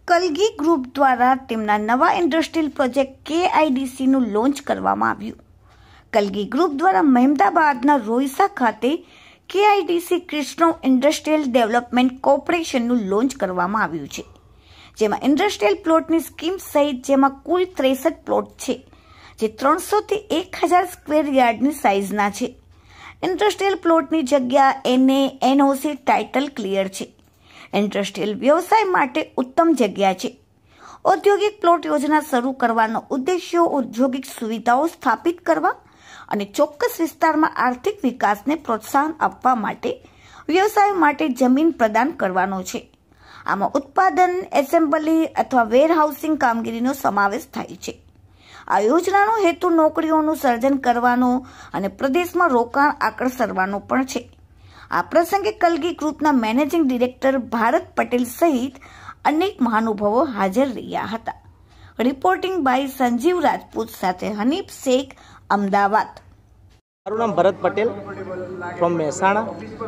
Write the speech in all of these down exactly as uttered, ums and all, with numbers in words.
કલગી group દ્વારા તેમના નવા ઇન્ડસ્ટ્રીયલ પ્રોજેક્ટ કેઆઈડીસીનું લોન્ચ કરવામાં આવ્યું। કલગી ગ્રુપ દ્વારા મહેમદાબાદના રોઈસા ખાતે કેઆઈડીસી કૃષ્ણો ઇન્ડસ્ટ્રીયલ ડેવલપમેન્ટ કોર્પોરેશનનું લોન્ચ કરવામાં આવ્યું છે, જેમાં ઇન્ડસ્ટ્રીયલ પ્લોટની સ્કીમ સહિત જેમાં કુલ ત્રેસઠ પ્લોટ છે, જે ત્રણસોથી એક હજાર સ્ક્વેર યાર્ડની સાઇઝના છે। ઇન્ડસ્ટ્રીયલ પ્લોટની જગ્યા એનએ એનઓસી ટાઇટલ ક્લિયર છે। ઇન્ડસ્ટ્રીયલ વ્યવસાય માટે ઉત્તમ જગ્યા છે। ઔદ્યોગિક પ્લોટ યોજના શરૂ કરવાનો ઉદ્દેશ્ય ઔદ્યોગિક સુવિધાઓ સ્થાપિત કરવા અને ચોક્કસ વિસ્તારમાં આર્થિક વિકાસને પ્રોત્સાહન આપવા માટે વ્યવસાય માટે જમીન પ્રદાન કરવાનો છે। આમાં ઉત્પાદન, એસેમ્બલી અથવા વેરહાઉસિંગ કામગીરીનો સમાવેશ થાય છે। આ યોજનાનો હેતુ નોકરીઓનું સર્જન કરવાનો અને પ્રદેશમાં રોકાણ આકર્ષવાનો પણ છે। આ પ્રસંગે કલગી ગ્રુપના મેનેજિંગ ડિરેક્ટર ભારત પટેલ સહિત અનેક મહાનુભાવો હાજર રહ્યા હતા। રિપોર્ટિંગ બાય સંજીવ રાજપૂત સાથે હનીફ શેખ, અમદાવાદ। મારું નામ ભરત પટેલ ફ્રોમ મહેસાણા।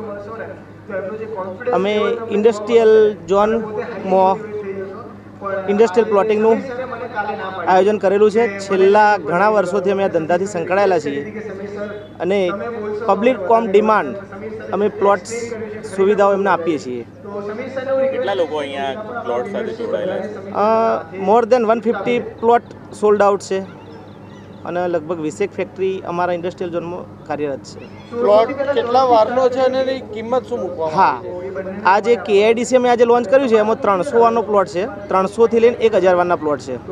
અમે ઇન્ડસ્ટ્રીયલ ઝોનમાં ઇન્ડસ્ટ્રીયલ પ્લોટિંગનું આયોજન કરેલું છે। છેલ્લા ઘણા વર્ષોથી અમે આ ધંધાથી સંકળાયેલા છીએ અને પબ્લિક કોમ ડિમાન્ડ અમે પ્લોટ સુવિધાઓ એમને આપીએ છીએ। કેટલા લોકો અહીંયા પ્લોટ સાથે જોડાયેલા છે? More than one fifty plot sold out છે અને લગભગ વીસેક ફેક્ટરી અમારા ઇન્ડસ્ટ્રીયલ ઝોનમાં કાર્યરત છે। પ્લોટ કેટલા વારનો છે અને એની કિંમત શું મૂકવામાં? હા, આ જે કેઆઈડીસી અમે આજે લોન્ચ કર્યું છે એમાં ત્રણસો વારનો પ્લોટ છે, ત્રણસોથી લઈને એક હજાર વારના પ્લોટ છે।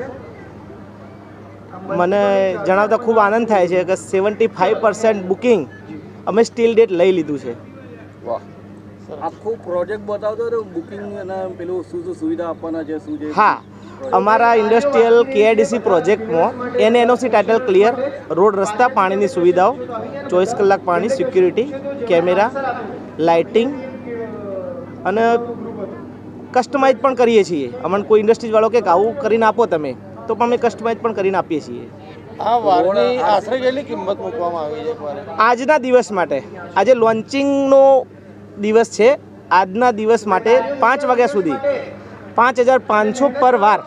મને જણાવતા ખૂબ આનંદ થાય છે કે સેવન્ટી ફાઈવ પર્સન્ટ બુકિંગ અમે સ્ટીલ ડેટ લઈ લીધું છે। વાહ, આખું પ્રોજેક્ટ બતાવતો તો બુકિંગ અને પેલું શું શું સુવિધા આપવાના છે, શું છે? હા, અમારા ઇન્ડસ્ટ્રીયલ કેઆઈડીસી પ્રોજેક્ટમાં એને એનઓસી ટાઇટલ ક્લિયર, રોડ રસ્તા, પાણીની સુવિધાઓ, ચોવીસ કલાક પાણી, સિક્યુરિટી, કેમેરા, લાઇટિંગ અને કસ્ટમાઇઝ પણ કરીએ છીએ। અમને કોઈ ઇન્ડસ્ટ્રીઝવાળો કે આવું કરીને આપો તમે તો પણ અમે કસ્ટમાઇઝ પણ કરીને આપીએ છીએ। આ વારની આશરે કેટલી કિંમત મૂકવામાં આવી છે? આજના દિવસ માટે, આજે લોન્ચિંગનો દિવસ છે, આજના દિવસ માટે પાંચ વાગ્યા સુધી પાંચ હજાર પાંચસો પર વાર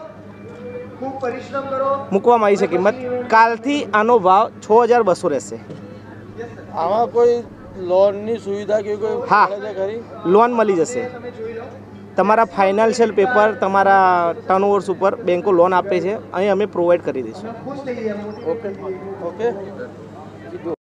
મૂકવામાં આવી છે કિંમત। કાલથી આનો ભાવ છ હજાર બસો રહેશે। આમાં કોઈ લોનની સુવિધા કે કોઈ? હા, લોન મળી જશે। તમારા ફાઇનાન્શિયલ પેપર, તમારા ટર્નઓવર્સ ઉપર બેંકો લોન આપે છે, અહીં અમે પ્રોવાઈડ કરી દઈશું। Okay okay